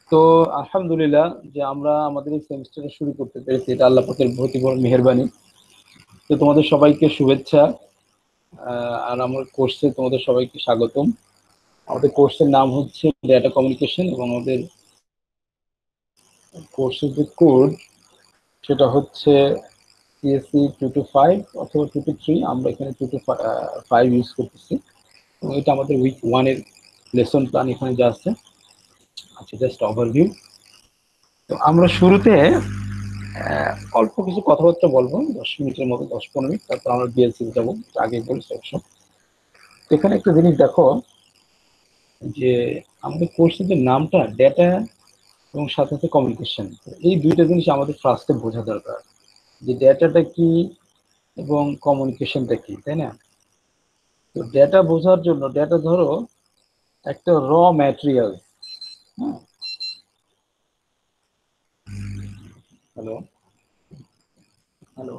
তো আলহামদুলিল্লাহ যে আমরা আমাদের এই সেমিস্টারটা শুরু করতে পেরেছি, এটা আল্লাহ পাকের বহুতই বড় মেহেরবানি। তো তোমাদের সবাইকে শুভেচ্ছা। আর আমার কোর্সে তোমাদের সবাইকে স্বাগতম। আমাদের কোর্সের নাম হচ্ছে ডেটা কমিউনিকেশন এবং আমাদের কোর্সের যে কোড সেটা হচ্ছে সিএসসি 225 অথবা 223। আমরা এখানে 225 ইউজ করতেছি এবং এটা আমাদের উইক 1-এর লেসন প্ল্যান এখানে যা আছে। আচ্ছা, জাস্ট ওভারভিউ। তো আমরা শুরুতে অল্প কিছু কথাবার্তা বলবো, 10 মিনিটের মতো, 10-15 মিনিট, তারপর আমরা বিএলসি যাবো। আগে বলছি অবশ্য। এখানে একটা জিনিস দেখো যে আমাদের কোর্সের যে নামটা ডেটা এবং সাথে সাথে কমিউনিকেশন, এই দুইটা জিনিস আমাদের ফার্স্টে বোঝা দরকার যে ডেটাটা কি এবং কমিউনিকেশনটা কি, তাই না? তো ডেটা বোঝার জন্য, ডেটা ধরো একটা র ম্যাটেরিয়াল। হ্যাঁ, হ্যালো হ্যালো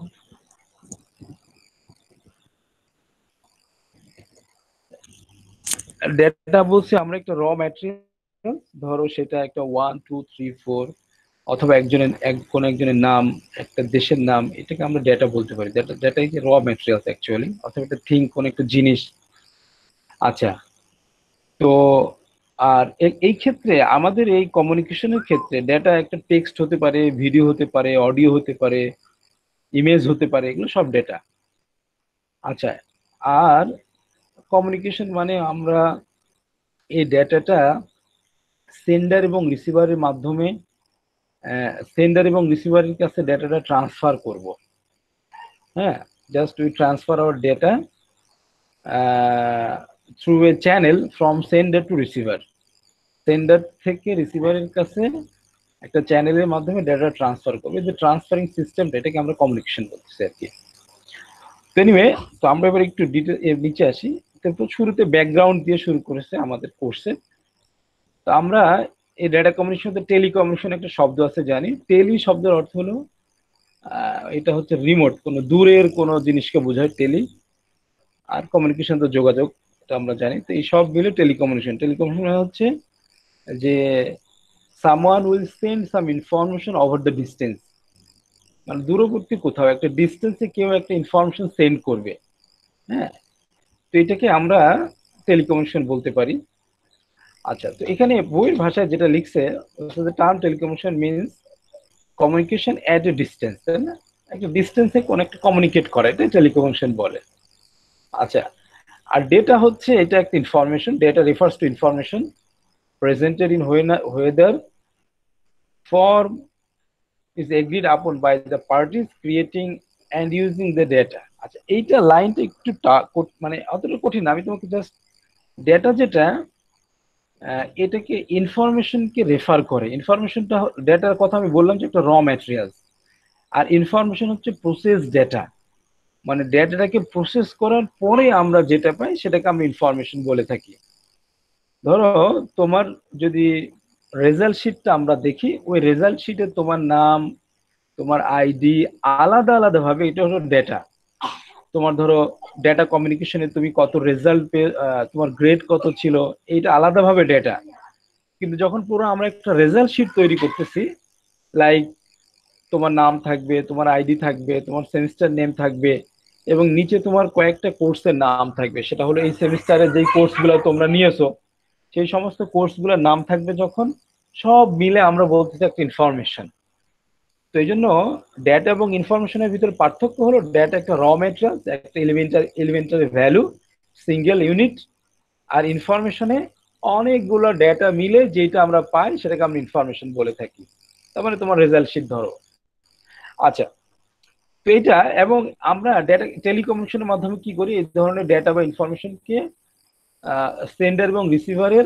ডেটা বলছি আমরা একটা র ম্যাটেরিয়াল। ধরো সেটা একটা 1 2 3 4 অথবা কোন একজনের নাম, একটা দেশের নাম, এটাকে আমরা ডেটা বলতে পারি। Data data is raw materials actually, অথবা একটা থিং, কোন একটা জিনিস। আচ্ছা, তো আর এই ক্ষেত্রে আমাদের এই কমিউনিকেশনের ক্ষেত্রে ডেটা একটা টেক্সট হতে পারে, ভিডিও হতে পারে, অডিও হতে পারে, ইমেজ হতে পারে, এগুলো সব ডেটা। আচ্ছা, আর কমিউনিকেশন মানে আমরা এই ডেটাটা সেন্ডার এবং রিসিভারের মাধ্যমে, সেন্ডার এবং রিসিভারের কাছে ডেটাটা ট্রান্সফার করব। হ্যাঁ, just we transfer our data through a channel from sender to receiver. Sender থেকে রিসিভারের কাছে একটা চ্যানেলের মাধ্যমে ডেটা ট্রান্সফার করবে, যে ট্রান্সফারিং সিস্টেমটা, এটাকে আমরা কমিউনিকেশন বলতেছি আর কি। তো এনিওয়ে, তো আমরা এবার একটু ডিটেল এর নিচে আসি। কিন্তু শুরুতে ব্যাকগ্রাউন্ড দিয়ে শুরু করেছে আমাদের কোর্সে। তো আমরা এই ডেটা কমিউনিকেশন, টেলিকমিউনিকেশন একটা শব্দ আছে জানি। টেলি শব্দের অর্থ হলো এটা হচ্ছে রিমোট, কোনো দূরের কোনো জিনিসকে বোঝায় টেলি। আর কমিউনিকেশন তো যোগাযোগ, এটা আমরা জানি। তো এই সব মিলে টেলিকমিউনিকেশন। টেলিকমিউনিকেশন হচ্ছে যে someone will send some information over the distance, মানে দূরবর্তী কোথাও একটা ডিস্টেন্সে কেউ একটা ইনফরমেশন সেন্ড করবে। হ্যাঁ, তো এটাকে আমরা টেলিকমিউনিকেশন বলতে পারি। আচ্ছা, তো এখানে বইয়ের ভাষায় যেটা লিখছে, term telecommunication means communication at a distance, তাই না? একটা ডিস্টেন্সে কোন একটা কমিউনিকেট করা, এটা টেলিকমিউনিকেশন বলে। আচ্ছা, আর ডেটা হচ্ছে এটা একটা information. Data refers to information presented in whether form is agreed upon by the parties creating and using the data। আচ্ছা, এইটা লাইনটা একটু মানে অতটা কঠিন না। আমি তোমাকে জাস্ট ডেটা যেটা, এটাকে ইনফরমেশনকে রেফার করে। ইনফরমেশনটা, ডেটার কথা আমি বললাম যে একটা র ম্যাটেরিয়াল, আর ইনফরমেশন হচ্ছে প্রসেস ডেটা। মানে ডেটাটাকে প্রসেস করার পরে আমরা যেটা পাই সেটাকে আমরা ইনফরমেশন বলে থাকি। ধরো তোমার যদি রেজাল্ট শিটটা আমরা দেখি, ওই রেজাল্ট শিটে তোমার নাম, তোমার আইডি আলাদা আলাদা ভাবে, এটা হলো ডেটা। তোমার ধরো ডেটা কমিউনিকেশনে তুমি কত রেজাল্ট পেয়ে, তোমার গ্রেড কত ছিল, এইটা আলাদাভাবে ডেটা। কিন্তু যখন পুরো আমরা একটা রেজাল্ট শিট তৈরি করতেছি, লাইক তোমার নাম থাকবে, তোমার আইডি থাকবে, তোমার সেমিস্টার নেম থাকবে, এবং নিচে তোমার কয়েকটা কোর্সের নাম থাকবে, সেটা হলো এই সেমিস্টারে যেই কোর্সগুলো তোমরা নিয়েছো সেই সমস্ত কোর্সগুলোর নাম থাকবে। যখন সব মিলে আমরা বলতেছি একটা ইনফরমেশন। তো এই জন্য ডেটা এবং ইনফরমেশনের ভিতরে পার্থক্য হলো, ডেটা একটা র মেটেরিয়াল, একটা এলিমেন্টারি ভ্যালু, সিঙ্গেল ইউনিট। আর ইনফরমেশনে অনেকগুলো ডেটা মিলে যেটা আমরা পাই সেটাকে আমরা ইনফরমেশন বলে থাকি। তার মানে তোমার রেজাল্ট শিট ধরো। আচ্ছা, তো এটা, এবং আমরা ডেটা টেলিকমিউনিকেশনের মাধ্যমে কি করি, এই ধরনের ডেটা বা ইনফরমেশনকে সেন্ডার এবং রিসিভারের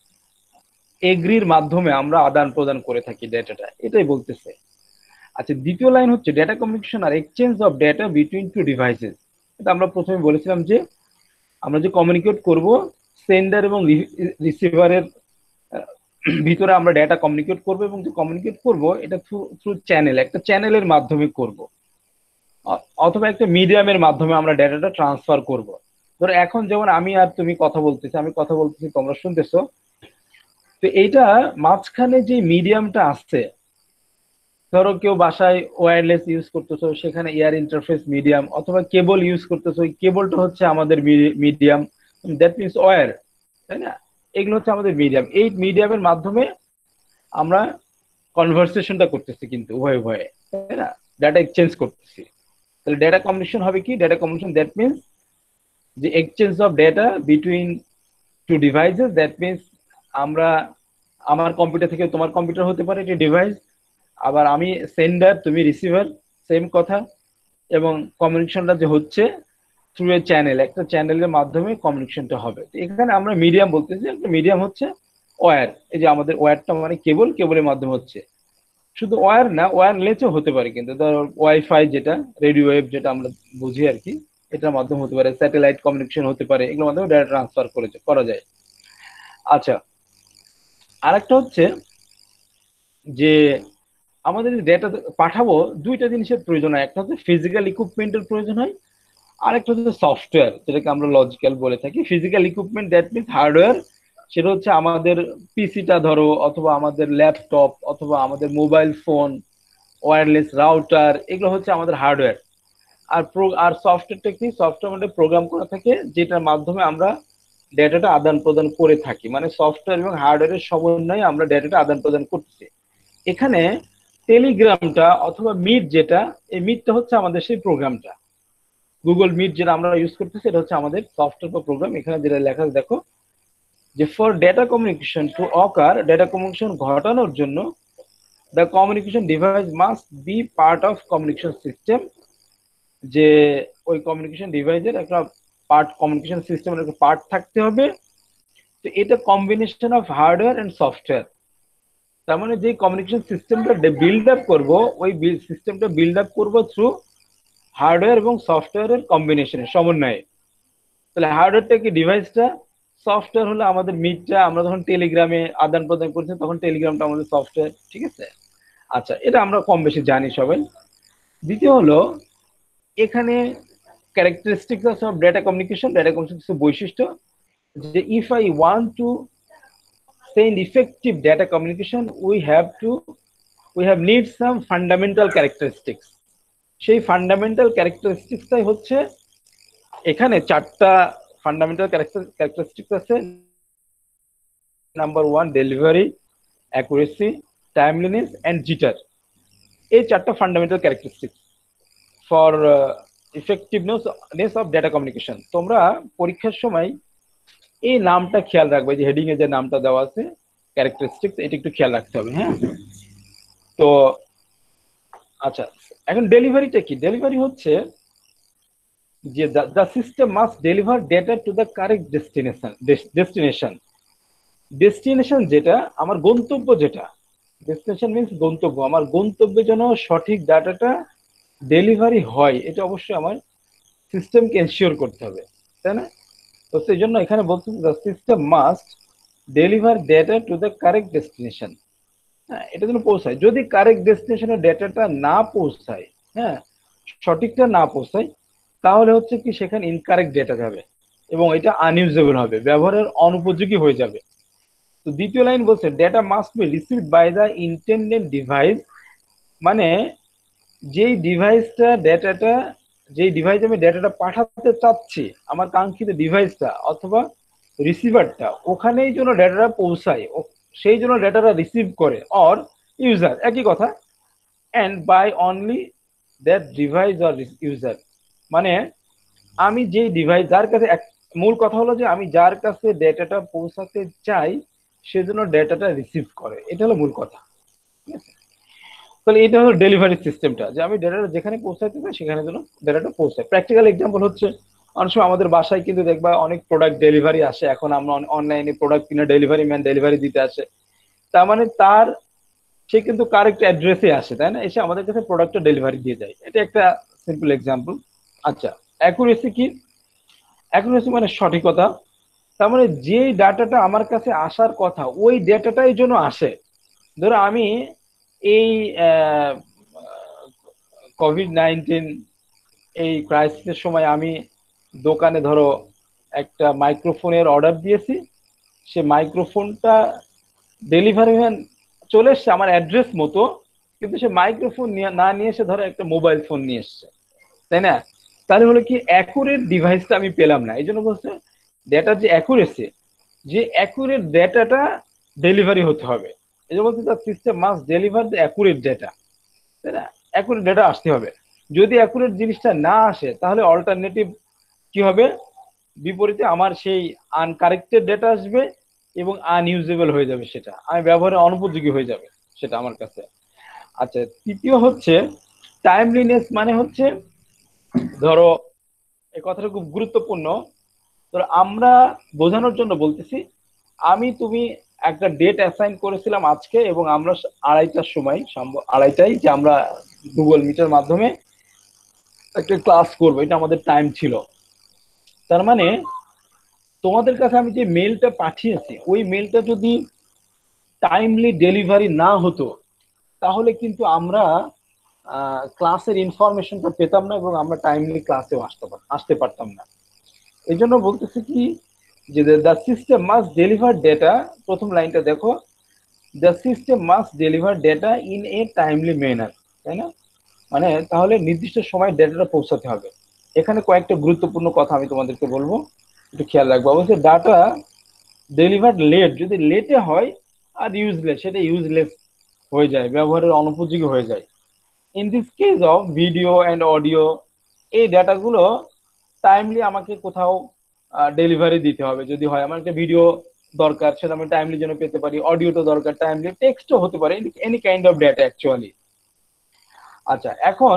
এগ্রির মাধ্যমে আমরা আদান প্রদান করে থাকি ডেটাটা, এটাই বলতেছে। আচ্ছা, দ্বিতীয় লাইন হচ্ছে data communication are exchange of data between two devices. এটা আমরা প্রথমে বলেছিলাম যে আমরা যে কমিউনিকেট করব সেন্ডার এবং রিসিভারের ভিতরে আমরা ডেটা কমিউনিকেট করব, এবং যে কমিউনিকেট করব এটা থ্রু চ্যানেল, একটা চ্যানেলের মাধ্যমে করব, অথবা একটা মিডিয়ামের মাধ্যমে আমরা ডেটাটা ট্রান্সফার করব। ধরো এখন যেমন আমি আর তুমি কথা বলতেছি, আমি কথা বলতেছি, তোমরা শুনতেছো। তো এইটা মাঝখানে যে মিডিয়ামটা আছে, ধরো কেউ বাসায় ওয়্যারলেস ইউজ করতেছো, সেখানে এয়ার ইন্টারফেস মিডিয়াম, অথবা কেবল ইউজ করতেছো, ওই কেবলটা হচ্ছে আমাদের মিডিয়াম, দ্যাট মিনস ওয়্যার, তাই না? এগুলো হচ্ছে আমাদের মিডিয়াম। এই মিডিয়ামের মাধ্যমে আমরা কনভারসেশনটা করতেছি কিন্তু উভয়ে উভয়ে, তাই না? ডাটা এক্সচেঞ্জ করতেছি। তাহলে ডেটা কমিউনিকেশন হবে কি? ডেটা কমিউনিকেশন দ্যাট মিনস যে exchange of data between two devices, that means আমরা, আমার কম্পিউটার থেকে তোমার কম্পিউটার হতে পারে, এটি ডিভাইস, আবার আমি সেন্ডার, তুমি রিসিভার, সেম কথা। এবং কমিউনিকেশনটা যে হচ্ছে থ্রু এ চ্যানেল, একটা চ্যানেলের মাধ্যমে কমিউনিকেশনটা হবে। এখানে আমরা মিডিয়াম বলতেছি, একটা মিডিয়াম হচ্ছে ওয়্যার। এই যে আমাদের ওয়্যারটা মানে কেবল, কেবলের মাধ্যমে হচ্ছে। শুধু ওয়্যার না, ওয়্যারলেসও হতে পারে কিন্তু, ধরো ওয়াইফাই যেটা, রেডিও ওয়েভ যেটা আমরা বুঝি আর কি, এটার মাধ্যমে হতে পারে, স্যাটেলাইট কমিউনিকেশন হতে পারে, এগুলোর মাধ্যমে ডাটা ট্রান্সফার করা যায়। আচ্ছা, আরেকটা হচ্ছে যে আমাদের ডেটা পাঠাবো, দুইটা জিনিসের প্রয়োজন হয়। একটা হচ্ছে ফিজিক্যাল ইকুইপমেন্টের প্রয়োজন হয়, আরেকটা হচ্ছে সফটওয়্যার, যেটাকে আমরা লজিক্যাল বলে থাকি। Physical equipment that means hardware, সেটা হচ্ছে আমাদের পিসিটা ধরো, অথবা আমাদের ল্যাপটপ, অথবা আমাদের মোবাইল ফোন, ওয়্যারলেস রাউটার, এগুলো হচ্ছে আমাদের হার্ডওয়্যার। আর সফটওয়্যারটা কি? সফটওয়্যার মধ্যে প্রোগ্রাম করা থাকে, যেটার মাধ্যমে আমরা ডেটাটা আদান প্রদান করে থাকি। মানে সফটওয়্যার এবং হার্ডওয়্যারের সমন্বয়ে আমরা ডেটাটা আদান প্রদান করতেছি। এখানে টেলিগ্রামটা অথবা মিট যেটা, এই মিটটা হচ্ছে আমাদের সেই প্রোগ্রামটা। গুগল মিট যেটা আমরা ইউজ করতেছি, এটা হচ্ছে আমাদের সফটওয়্যার বা প্রোগ্রাম। এখানে যেটা লেখা দেখো যে for data communication to occur, data communication ঘটানোর জন্য the communication device must be part of communication system, যে ওই কমিউনিকেশন ডিভাইসের একটা পার্ট, কমিউনিকেশন সিস্টেমের একটা পার্ট থাকতে হবে। তো এটা combination of hardware and software. তার মানে যে কমিউনিকেশন সিস্টেমটা বিল্ড আপ করবো, ওই সিস্টেমটা বিল্ড আপ করবো থ্রু হার্ডওয়্যার এবং সফটওয়্যারের কম্বিনেশনের সমন্বয়ে। তাহলে হার্ডওয়্যারটা কি? ডিভাইসটা। সফটওয়্যার হলো আমাদের মিটটা, আমরা যখন টেলিগ্রামে আদান প্রদান করছি তখন টেলিগ্রামটা আমাদের সফটওয়্যার, ঠিক আছে? আচ্ছা, এটা আমরা কম বেশি জানি সবাই। দ্বিতীয় হলো, এখানে characteristics of data communication, data communication কিছু বৈশিষ্ট্য, যে if I want to send effective data communication, we have need some fundamental characteristics. সেই ফান্ডামেন্টাল ক্যারেক্টারিস্টিক্সটাই হচ্ছে এখানে চারটা ফান্ডামেন্টাল ক্যারেক্টারিস্টিক্স আছে। Number one, delivery, accuracy, timeliness and jitter. এই চারটা fundamental characteristics for effectiveness of data communication. তোমরা পরীক্ষার সময় এই নামটা খেয়াল রাখবে, যে হেডিং এ যে নামটা দেওয়া আছে ক্যারেক্টারিস্টিক্স, এটা একটু খেয়াল রাখতে হবে, হ্যাঁ? তো আচ্ছা, এখন ডেলিভারিটা কি? ডেলিভারি হচ্ছে যে the system must deliver data to the correct destination. Destination যেটা আমার গন্তব্য, যেটা ডেস্টিনেশন মিনস গন্তব্য, আমার গন্তব্যে যেন সঠিক ডাটাটা ডেলিভারি হয়, এটা অবশ্যই আমার সিস্টেমকে এনশিওর করতে হবে, তাই না? তো সেই জন্য এখানে বলতে the system must deliver data to the correct destination. হ্যাঁ, এটা যেন পৌঁছায়। যদি কারেক্ট ডেস্টিনেশনে ডেটাটা না পৌঁছায়, হ্যাঁ, সঠিকটা না পৌঁছায়, তাহলে হচ্ছে কি সেখানে ইনকারেক্ট ডেটা যাবে এবং এটা আনইউজেবল হবে, ব্যবহারের অনুপযোগী হয়ে যাবে। তো দ্বিতীয় লাইন বলছে data must be received by the intended device, মানে যেই ডিভাইসটা ডেটাটা, যেই ডিভাইসে আমি ডেটাটা পাঠাতে চাচ্ছি, আমার কাঙ্ক্ষিত ডিভাইসটা অথবা রিসিভারটা, ওখানেই যেন ডেটাটা পৌঁছায়, সেই জন্য ডেটাটা রিসিভ করে, অর ইউজার, একই কথা, and by only that device or user. মানে আমি যে ডিভাইস, যার কাছে, মূল কথা হলো যে আমি যার কাছে ডেটাটা পৌঁছাতে চাই সেজন্য ডেটাটা রিসিভ করে, এটা হলো মূল কথা, ঠিক আছে? তাহলে এটা হলো ডেলিভারি সিস্টেমটা, যে আমি ডেটাটা যেখানে পৌঁছাতে চাই সেখানে যেন ডেটাটা পৌঁছায়। প্র্যাকটিক্যাল এক্সাম্পল হচ্ছে অনেক সময় আমাদের বাসায় কিন্তু দেখবা অনেক প্রোডাক্ট ডেলিভারি আসে, এখন আমরা অনলাইনে প্রোডাক্ট কিনে ডেলিভারি ম্যান ডেলিভারি দিতে আসে, তার মানে সে কিন্তু কারেক্ট অ্যাড্রেসে আসে, তাই না? এসে আমাদের কাছে প্রোডাক্টটা ডেলিভারি দিয়ে যায়। এটা একটা সিম্পল এক্সাম্পল। আচ্ছা, অ্যাকুরেসি কি? অ্যাকুরেসি মানে সঠিকতা। তার মানে যে ডাটাটা আমার কাছে আসার কথা ওই ডেটাটাই যেন আসে। ধরো আমি এই কোভিড-19 এই ক্রাইসিসের সময় আমি দোকানে ধরো একটা মাইক্রোফোনের অর্ডার দিয়েছি, সে মাইক্রোফোনটা ডেলিভারি ম্যান চলে এসছে আমার অ্যাড্রেস মতো, কিন্তু সে মাইক্রোফোন না নিয়ে এসে ধরো একটা মোবাইল ফোন নিয়ে এসছে, তাই না? তাহলে হলো কি অ্যাকুরেট ডিভাইসটা আমি পেলাম না। এই জন্য বলছে ডেটার যে অ্যাকুরেসি, যে অ্যাকুরেট ডেটাটা ডেলিভারি হতে হবে। এই জন্য বলছে the system must deliver the accurate data, তাই না? অ্যাকুরেট ডেটা আসতে হবে। যদি অ্যাকুরেট জিনিসটা না আসে তাহলে অল্টারনেটিভ কি হবে, বিপরীতে আমার সেই আনকারেক্টেড ডেটা আসবে এবং আনইউজেবল হয়ে যাবে, সেটা আমি ব্যবহারের অনুপযোগী হয়ে যাবে সেটা আমার কাছে। আচ্ছা, তৃতীয় হচ্ছে টাইমলিনেস, মানে হচ্ছে ধরো এই কথাটা খুব গুরুত্বপূর্ণ। ধরো আমরা বোঝানোর জন্য বলতেছি, আমি তুমি একটা ডেট অ্যাসাইন করেছিলাম আজকে, এবং আমরা আড়াইটার সময়, আড়াইটায় যে আমরা গুগল মিটের মাধ্যমে একটা ক্লাস করবো, এটা আমাদের টাইম ছিল। তার মানে তোমাদের কাছে আমি যে মেলটা পাঠিয়েছি, ওই মেলটা যদি টাইমলি ডেলিভারি না হতো তাহলে কিন্তু আমরা ক্লাসের ইনফরমেশনটা পেতাম না এবং আমরা টাইমলি ক্লাসেও আসতে পারতাম না। এই জন্য বলতেছি কি, যে the system must deliver data, প্রথম লাইনটা দেখো, the system must deliver data in a timely manner, তাই না? মানে তাহলে নির্দিষ্ট সময় ডেটাটা পৌঁছাতে হবে। এখানে কয়েকটা গুরুত্বপূর্ণ কথা আমি তোমাদেরকে বলবো, একটু খেয়াল রাখবো। অবশ্যই ডাটা ডেলিভার লেট, যদি লেটে হয় আর ইউজলেস, সেটা ইউজলেস হয়ে যায়, ব্যবহারের অনুপযোগী হয়ে যায়। In this case of video and audio, এই ডাটাগুলো টাইমলি আমাকে কোথাও ডেলিভারি দিতে হবে। যদি হয় আমার একটা ভিডিও দরকার, সেটা আমি টাইমলি যেন পেতে পারি, অডিওটা দরকার টাইমলি, টেক্সটও হতে পারে, any kind of data actually. আচ্ছা, এখন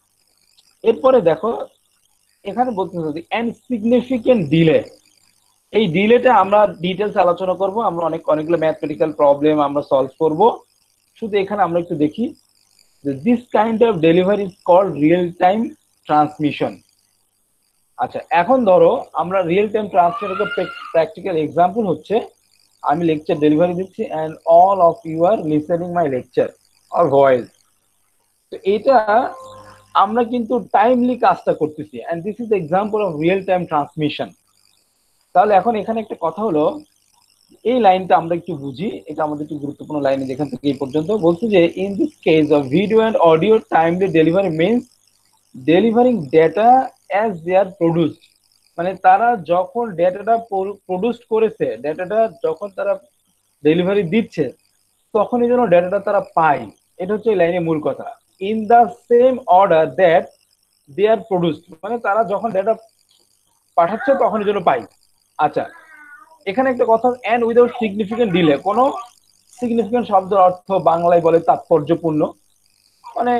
এরপরে দেখো এখানে বলতে হবে এন্ড সিগনিফিকেন্ট ডিলে। এই ডিলেটা আমরা ডিটেলস আলোচনা করব, আমরা অনেকগুলো ম্যাথমেটিক্যাল প্রবলেম আমরা সলভ করব। শুধু এখানে আমরা একটু দেখি যে this kind of delivery is called real time transmission. আচ্ছা, এখন ধরো আমরা রিয়েল টাইম ট্রান্সমিশনের প্র্যাকটিক্যাল এক্সাম্পল হচ্ছে, আমি লেকচার ডেলিভারি দিচ্ছি and all of you are listening my lecture or voice. তো এটা আমরা কিন্তু টাইমলি কাজটা করতেছি, and this is example of real time transmission. তাহলে এখন এখানে একটা কথা হলো, এই লাইনটা আমরা একটু বুঝি, এটা আমাদের একটু গুরুত্বপূর্ণ লাইন। যেখান থেকে এই পর্যন্ত বলছে যে in this case of video and audio timely delivery means delivering data as they are produced. মানে তারা যখন ডেটাটা প্রডিউস করেছে, ডেটাটা যখন তারা ডেলিভারি দিচ্ছে, তখনই যেন ডেটাটা তারা পায়। এটা হচ্ছে এই লাইনের মূল কথা। In the same order that they are produced, মানে তারা যখন ডেটা পাঠাচ্ছে তখনই যেন পাই। আচ্ছা, এখানে একটা কথা, এন্ড উইদাউট সিগনিফিকেন্ট ডিলে। কোনো সিগনিফিকেন্ট শব্দের অর্থ বাংলায় বলে তাৎপর্যপূর্ণ, মানে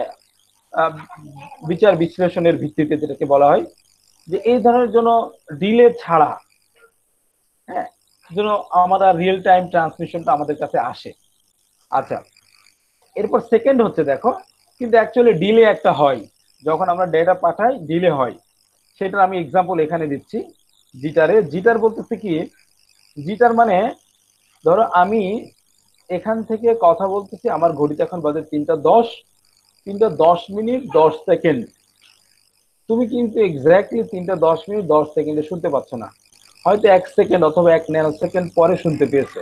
বিচার বিশ্লেষণের ভিত্তিতে যেটাকে বলা হয়, যে এই ধরনের জন্য ডিলে ছাড়া, হ্যাঁ, যেন আমরা রিয়েল টাইম ট্রান্সমিশনটা আমাদের কাছে আসে। আচ্ছা, এরপর সেকেন্ড হচ্ছে দেখো, কিন্তু অ্যাকচুয়ালি ডিলে একটা হয়, যখন আমরা ডেটা পাঠাই ডিলে হয়। সেটার আমি এক্সাম্পল এখানে দিচ্ছি জিটারে। জিটার বলতেছে কি, জিটার মানে ধরো আমি এখান থেকে কথা বলতেছি, আমার ঘড়িতে এখন বাজে 3টা 10, 3টা 10 মিনিট 10 সেকেন্ড। তুমি কিন্তু এক্স্যাক্টলি 3টা 10 মিনিট 10 সেকেন্ডে শুনতে পাচ্ছ না, হয়তো 1 সেকেন্ড অথবা 1 ন্যানো সেকেন্ড পরে শুনতে পেয়েছো।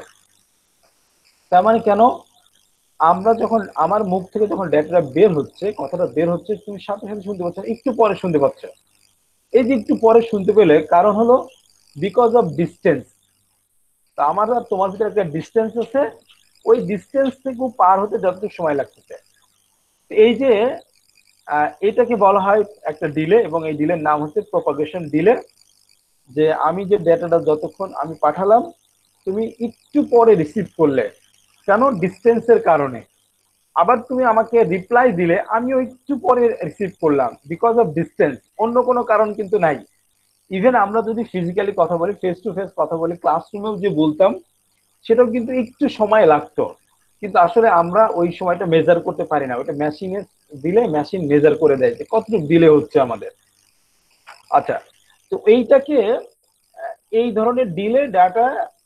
তার মানে কেন, আমরা যখন আমার মুখ থেকে যখন ডেটাটা বের হচ্ছে, কথাটা বের হচ্ছে, তুমি সাথে সাথে শুনতে পাচ্ছ, একটু পরে শুনতে পাচ্ছ। এই যে একটু পরে শুনতে পেলে কারণ হলো বিকজ অফ ডিস্টেন্স। তা আমার আর তোমার ভিতরে একটা ডিস্টেন্স আছে, ওই ডিস্টেন্স থেকে পার হতে যতটুকু সময় লাগতেছে, এই যে এটাকে বলা হয় একটা ডিলে, এবং এই ডিলের নাম হচ্ছে প্রপাগেশন ডিলে। যে আমি যে ডেটাটা যতক্ষণ আমি পাঠালাম, তুমি একটু পরে রিসিভ করলে, কেন, ডিস্টেন্সের কারণে। আবার তুমি আমাকে রিপ্লাই দিলে, আমিও একটু পরে রিসিভ করলাম, বিকজ অফ ডিস্টেন্স, অন্য কোনো কারণ কিন্তু নাই। ইভেন আমরা যদি ফিজিক্যালি কথা বলি, ফেস টু ফেস কথা বলি, ক্লাসরুমেও যে বলতাম, সেটাও কিন্তু একটু সময় লাগতো, কিন্তু আসলে আমরা ওই সময়টা মেজার করতে পারি না, ওটা মেশিনে দিলে মেশিন মেজার করে দেয় যে কতটুকু দিলে হচ্ছে আমাদের। আচ্ছা, তো এইটাকে এই ধরনের ডিলে ডাটা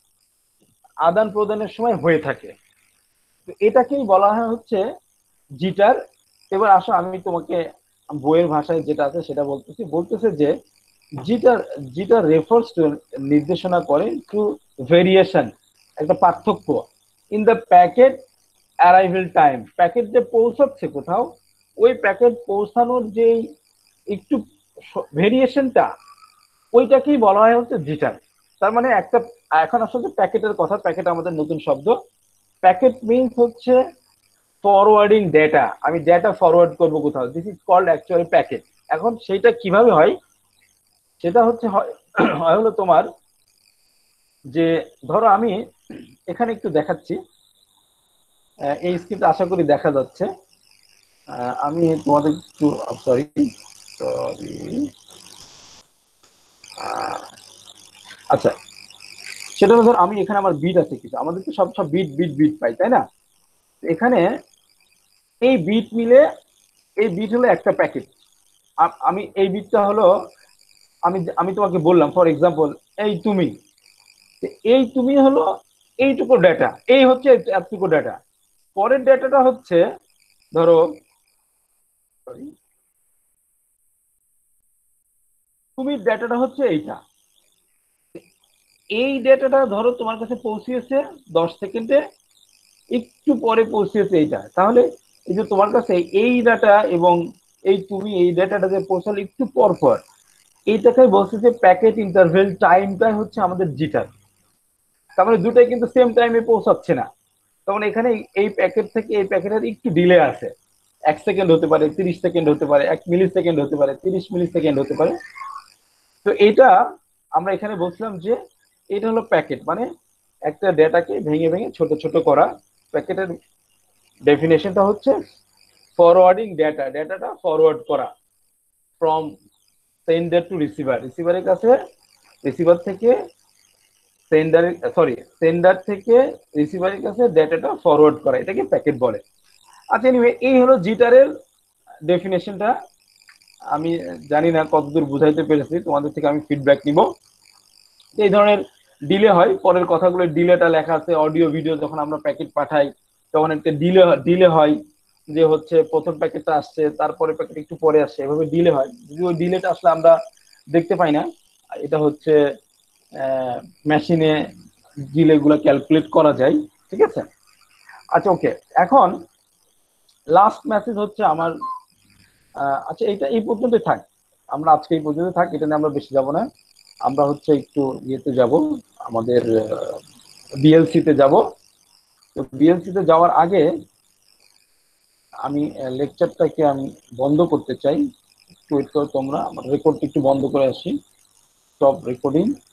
আদান প্রদানের সময় হয়ে থাকে, তো এটাকেই বলা হয় হচ্ছে জিটার। এবার আসো আমি তোমাকে বইয়ের ভাষায় যেটা আছে সেটা বলতেছে যে জিটার, জিটার রেফার্স টু, নির্দেশনা করে টু ভেরিয়েশন, একটা পার্থক্য, in the packet arrival time, packet যে পৌঁছাচ্ছে কোথাও, ওই প্যাকেট পৌঁছানোর যে একটু ভেরিয়েশনটা, ওইটাকেই বলা হয় হচ্ছে জিটার। তার মানে একটা, এখন আসলে প্যাকেটের কথা, প্যাকেট আমাদের নতুন শব্দ। প্যাকেট মিনস হচ্ছে ফরওয়ার্ডিং ডেটা, আমি ডেটা ফরওয়ার্ড করবো কোথাও, this is called actually packet. এখন সেইটা কিভাবে হয়, সেটা হচ্ছে হয় হলো তোমার যে, ধরো আমি এখানে একটু দেখাচ্ছি, এই স্ক্রিপ্ট আশা করি দেখা যাচ্ছে। আমি তোমাদের একটু, সরি সরি, আচ্ছা, সেটা হলো ধর আমি এখানে আমার বিট আছে কিছু, আমাদের তো সব সব বিট বিট বিট পাই, তাই না? এখানে এই বিট মিলে, এই বিট হলো একটা প্যাকেট। আমি এই বিটটা হলো, আমি আমি তোমাকে বললাম ফর এক্সাম্পল, এই তুমি, এই তুমি হলো এইটুকু ডেটা, এই হচ্ছে এতটুকু ডেটা। পরের ডেটাটা হচ্ছে ধরো, sorry, তুমি ডেটাটা হচ্ছে এইটা, এই ডেটাটা ধরো তোমার কাছে পৌঁছিয়েছে 10 সেকেন্ডে, একটু পরে পৌঁছেছে এইটা, তাহলে এই যে তোমার কাছে এই ডাটা এবং এই তুমি এই ডাটাটা যে পৌঁছালো একটু পর পর, এইটাকে বলছে যে প্যাকেট ইন্টারভেল টাইমটাই হচ্ছে আমাদের জিটার। তার মানে দুটাই কিন্তু সেম টাইমে পৌঁছাচ্ছে না, তখন এখানে এই প্যাকেট থেকে এই প্যাকেটের একটু ডিলে আছে, 1 সেকেন্ড হতে পারে, 30 সেকেন্ড হতে পারে, 1 মিলি সেকেন্ড হতে পারে, 30 মিলি সেকেন্ড হতে পারে। তো এইটা আমরা এখানে বলছিলাম যে এটা হলো প্যাকেট, মানে একটা ডেটাকে ভেঙে ভেঙে ছোট ছোট করা। প্যাকেটের ডেফিনেশনটা হচ্ছে ফরওয়ার্ডিং ডেটা, ডেটাটা ফরওয়ার্ড করা ফ্রম সেন্ডার টু রিসিভার, রিসিভারের কাছে, রিসিভার থেকে সেন্ডারের, সরি, সেন্ডার থেকে রিসিভারের কাছে ডেটাটা ফরওয়ার্ড করা, এটাকে প্যাকেট বলে। আচ্ছা, এনিওয়ে, এই হলো জিটারের ডেফিনেশনটা। আমি জানি না কতদূর বুঝাইতে পেরেছি, তোমাদের থেকে আমি ফিডব্যাক নিব। এই ধরনের ডিলে হয়, পরের কথাগুলো ডিলেটা লেখা আছে, অডিও ভিডিও যখন আমরা প্যাকেট পাঠাই তখন একটা ডিলে ডিলে হয়, যে হচ্ছে প্রথম প্যাকেটটা আসছে তারপরে প্যাকেট একটু পরে আসছে, এভাবে ডিলে হয়। যদি ওই ডিলেটা আসলে আমরা দেখতে পাই না, এটা হচ্ছে মেশিনে ডিলে গুলো ক্যালকুলেট করা যায়, ঠিক আছে? আচ্ছা, ওকে, এখন লাস্ট মেসেজ হচ্ছে আমার, আচ্ছা এটা এই পর্যন্ত থাক, আমরা আজকে এই পর্যন্ত থাক, এটা নিয়ে আমরা বেশি যাব না। আমরা হচ্ছে একটু ইয়েতে যাব, আমাদের বিএলসি তে যাব। তো বিএলসি তে যাওয়ার আগে আমি লেকচারটাকে আমি বন্ধ করতে চাই, একটু ওয়েট করো তোমরা, আমার রেকর্ড একটু বন্ধ করে আসি, স্টপ রেকর্ডিং।